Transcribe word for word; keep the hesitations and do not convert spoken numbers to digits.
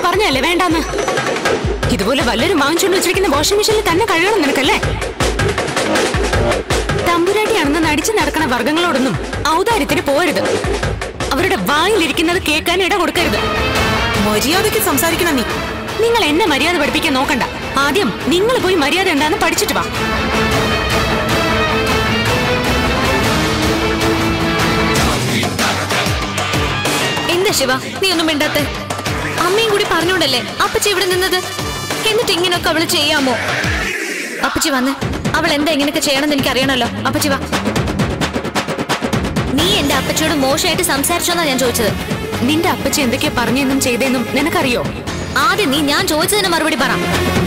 പറഞ്ഞല്ലേ വേണ്ടാന്ന്. ഇതുപോലെ വല്ലൊരു വാങ്ങിച്ചുകൊണ്ട് വെച്ചിരിക്കുന്ന വാഷിംഗ് മെഷീനിൽ തന്നെ കഴുകണം നിനക്കല്ലേ? തമ്പുരാട്ടിയാണെന്ന് നടിച്ചു നടക്കണ വർഗങ്ങളോടൊന്നും ഔദാര്യത്തിന് പോരുത്. അവരുടെ വായിലിരിക്കുന്നത് കേൾക്കാൻ ഇട കൊടുക്കരുത്. മര്യാദയ്ക്ക് സംസാരിക്കണം നീ. നിങ്ങൾ എന്നെ മര്യാദ പഠിപ്പിക്കാൻ നോക്കണ്ട. ആദ്യം നിങ്ങൾ പോയി മര്യാദ എന്താന്ന് പഠിച്ചിട്ട് വാ. എന്താ ശിവ നീ ഒന്നും മിണ്ടാത്തെ? അമ്മയും കൂടി പറഞ്ഞോണ്ടല്ലേ അപ്പച്ചി ഇവിടെ നിന്നത്? എന്നിട്ട് ഇങ്ങനെയൊക്കെ അവള് ചെയ്യാമോ? അപ്പച്ചി വന്ന് അവൾ എന്താ ഇങ്ങനെയൊക്കെ ചെയ്യണമെന്ന് എനിക്ക് അറിയണല്ലോ. അപ്പച്ചി വാ. നീ എന്റെ അപ്പച്ചിയോട് മോശമായിട്ട് സംസാരിച്ചോന്നാ ഞാൻ ചോദിച്ചത്. നിന്റെ അപ്പച്ചി എന്തൊക്കെയാ പറഞ്ഞെന്നും ചെയ്തെന്നും നിനക്കറിയോ? ആദ്യം നീ ഞാൻ ചോദിച്ചതിന് മറുപടി പറ.